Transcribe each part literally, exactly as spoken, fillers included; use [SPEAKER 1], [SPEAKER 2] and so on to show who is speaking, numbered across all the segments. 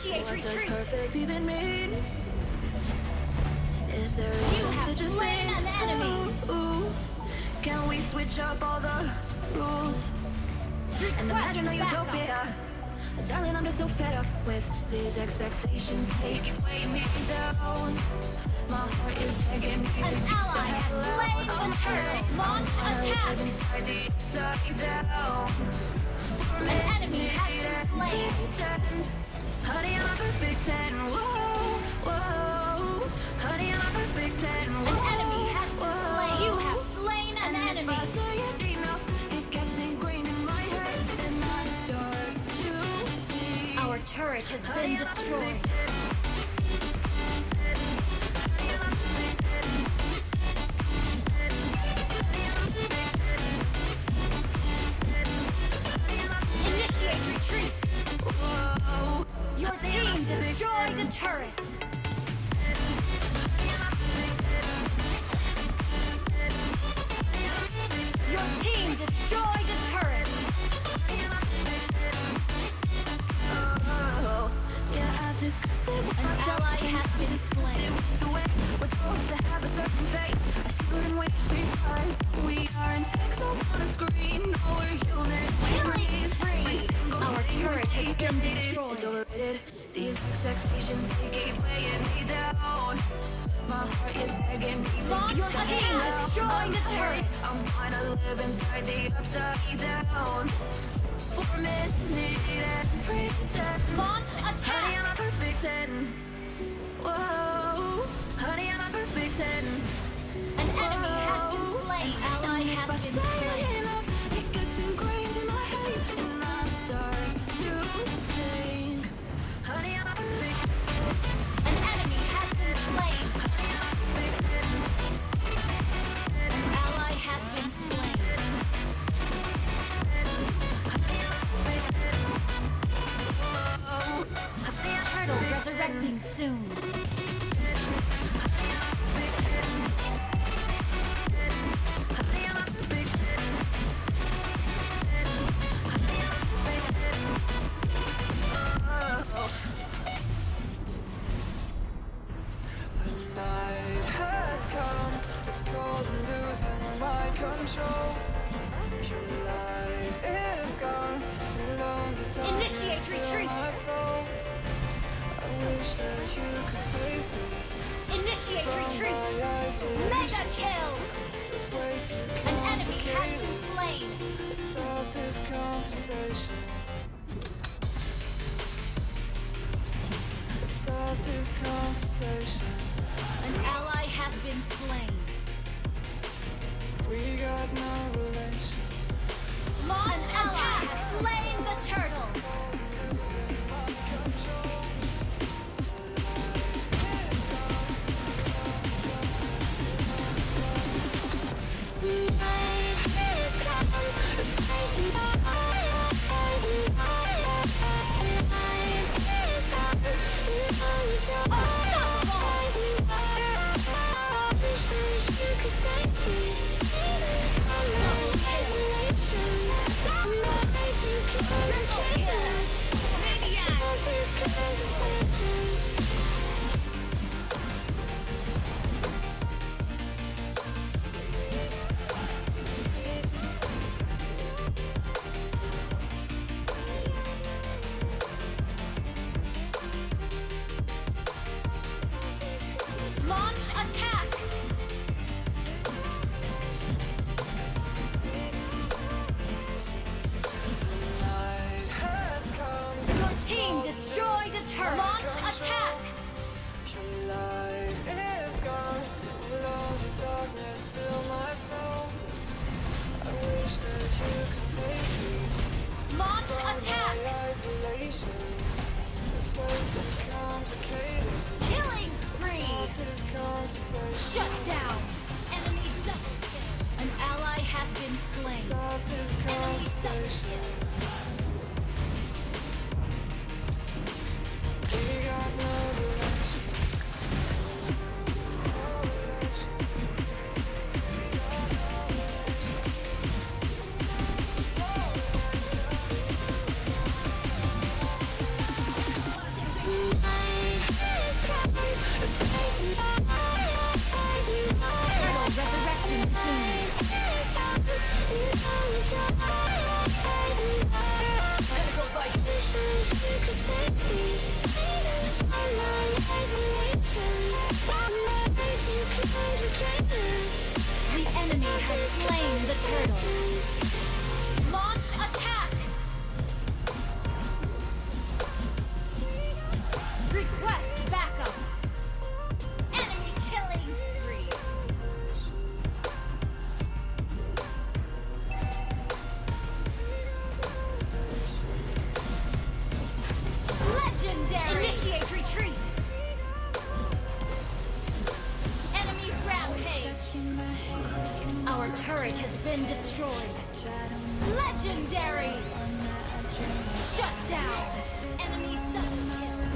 [SPEAKER 1] Initiate
[SPEAKER 2] What does
[SPEAKER 1] retreat.
[SPEAKER 2] perfect even mean? Is there
[SPEAKER 1] You
[SPEAKER 2] even
[SPEAKER 1] have
[SPEAKER 2] such a
[SPEAKER 1] slain
[SPEAKER 2] thing?
[SPEAKER 1] an enemy.
[SPEAKER 2] Ooh, ooh. Can we switch up all the rules and imagine a
[SPEAKER 1] Request backup.
[SPEAKER 2] utopia? Darling, I'm just so fed up with these expectations. They keep weighing me down. My heart is begging me to
[SPEAKER 1] An
[SPEAKER 2] get the
[SPEAKER 1] ally has
[SPEAKER 2] hell out
[SPEAKER 1] slain the
[SPEAKER 2] of
[SPEAKER 1] turtle.
[SPEAKER 2] here.
[SPEAKER 1] Launch
[SPEAKER 2] I wanna
[SPEAKER 1] attack.
[SPEAKER 2] live inside the upside down. For
[SPEAKER 1] An enemy has been slain.
[SPEAKER 2] pretend. Honey, I'm a perfect ten. Whoa, whoa. Honey, I'm a perfect ten. Whoa,
[SPEAKER 1] An enemy has been
[SPEAKER 2] whoa.
[SPEAKER 1] slain. You have slain an
[SPEAKER 2] And
[SPEAKER 1] enemy.
[SPEAKER 2] if I say it enough, it gets ingrained in my head, and I start to see.
[SPEAKER 1] Our turret has been destroyed. Initiate retreat.
[SPEAKER 2] Whoa.
[SPEAKER 1] Your team destroyed a turret. Your team destroyed a turret.
[SPEAKER 2] Oh, yeah, I've discussed it with
[SPEAKER 1] An
[SPEAKER 2] myself.
[SPEAKER 1] ally has been
[SPEAKER 2] Discussed it
[SPEAKER 1] slain.
[SPEAKER 2] with the way we're told to have a certain face. I shouldn't wait because we aren't pixels on a screen. No, we're human. We
[SPEAKER 1] Killing
[SPEAKER 2] breathe.
[SPEAKER 1] spree.
[SPEAKER 2] Every single
[SPEAKER 1] Our
[SPEAKER 2] thing
[SPEAKER 1] turret
[SPEAKER 2] was
[SPEAKER 1] has been
[SPEAKER 2] taken.
[SPEAKER 1] destroyed.
[SPEAKER 2] It's overrated. These expectations, they keep weighing me down. My heart is begging me to
[SPEAKER 1] Launch
[SPEAKER 2] get the
[SPEAKER 1] attack.
[SPEAKER 2] hell out
[SPEAKER 1] Destroying
[SPEAKER 2] of
[SPEAKER 1] the
[SPEAKER 2] here.
[SPEAKER 1] turret.
[SPEAKER 2] I'm gonna live inside the upside down. For a minute and pretend.
[SPEAKER 1] Launch
[SPEAKER 2] Honey,
[SPEAKER 1] attack.
[SPEAKER 2] I'm a perfect ten. Whoa, honey, I'm a perfect ten.
[SPEAKER 1] An enemy has been
[SPEAKER 2] Whoa.
[SPEAKER 1] slain. An ally
[SPEAKER 2] And if
[SPEAKER 1] has
[SPEAKER 2] I
[SPEAKER 1] been
[SPEAKER 2] say it
[SPEAKER 1] slain.
[SPEAKER 2] enough, it gets ingrained in my head, and I start to think. Honey, I'm a perfect,
[SPEAKER 1] An enemy has been slain.
[SPEAKER 2] honey, I'm a perfect ten.
[SPEAKER 1] An ally has been slain.
[SPEAKER 2] Honey, I'm a perfect ten. Whoa, honey, I'm a
[SPEAKER 1] Turtle
[SPEAKER 2] perfect ten.
[SPEAKER 1] resurrecting soon.
[SPEAKER 2] Honey, I'm a perfect ten. Honey, I'm a perfect ten. Honey, I'm a perfect ten. Oh.
[SPEAKER 3] Night has come, it's cold and losing my control. Your light is gone, alone the darkness
[SPEAKER 1] Initiate
[SPEAKER 3] fill
[SPEAKER 1] retreat.
[SPEAKER 3] my soul. I wish that you could save me
[SPEAKER 1] Initiate
[SPEAKER 3] from
[SPEAKER 1] retreat.
[SPEAKER 3] my isolation.
[SPEAKER 1] Mega kill.
[SPEAKER 3] It's way too
[SPEAKER 1] An enemy has
[SPEAKER 3] complicated.
[SPEAKER 1] been slain.
[SPEAKER 3] Let's stop this conversation. Let's stop this conversation.
[SPEAKER 1] An ally has been slain.
[SPEAKER 3] We got no relation.
[SPEAKER 1] Launch attack. Has slain the turtle. Launch attack.
[SPEAKER 3] Night has come.
[SPEAKER 1] Your team destroyed a turret. Launch attack.
[SPEAKER 3] Your light is gone. Alone the darkness fill my soul. I wish that you could save me
[SPEAKER 1] Launch
[SPEAKER 3] from
[SPEAKER 1] attack.
[SPEAKER 3] my isolation. It's way too complicated.
[SPEAKER 1] Killing spree.
[SPEAKER 3] Stop this conversation.
[SPEAKER 1] Shut down. Enemy double kill. An ally has been slain.
[SPEAKER 3] Stop this
[SPEAKER 1] Enemy double
[SPEAKER 3] conversation.
[SPEAKER 1] kill.
[SPEAKER 3] We got no relation.
[SPEAKER 1] The enemy has slain the turtle. Launch attack! Request backup! Enemy killing spree! Legendary! Initiate retreat! Enemy rampage! Our turret has been destroyed. Legendary! Shut down! Enemy double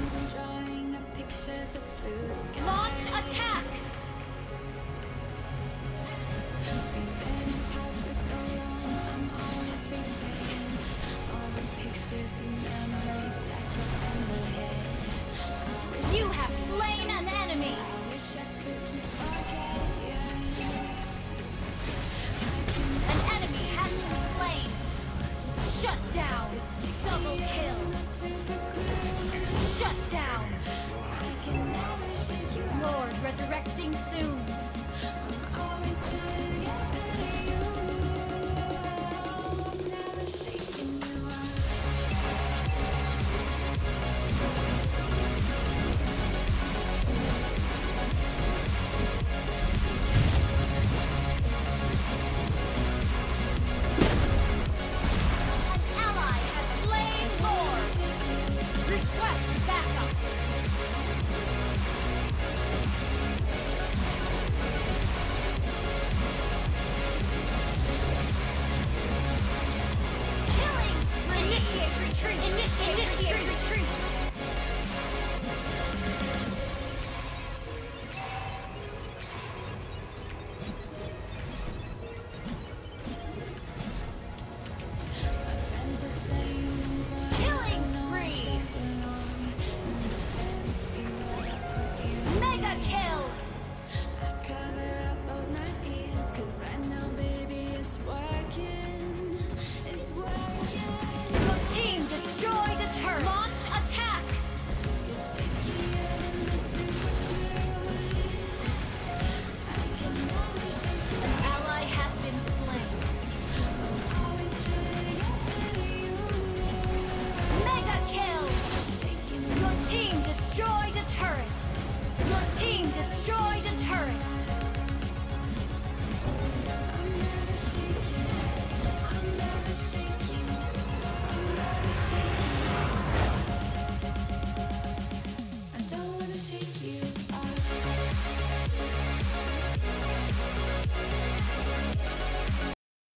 [SPEAKER 1] kill. Launch attack! You have slain an enemy! An enemy has been slain! Shut down! Double kill! Shut down! Lord resurrecting soon!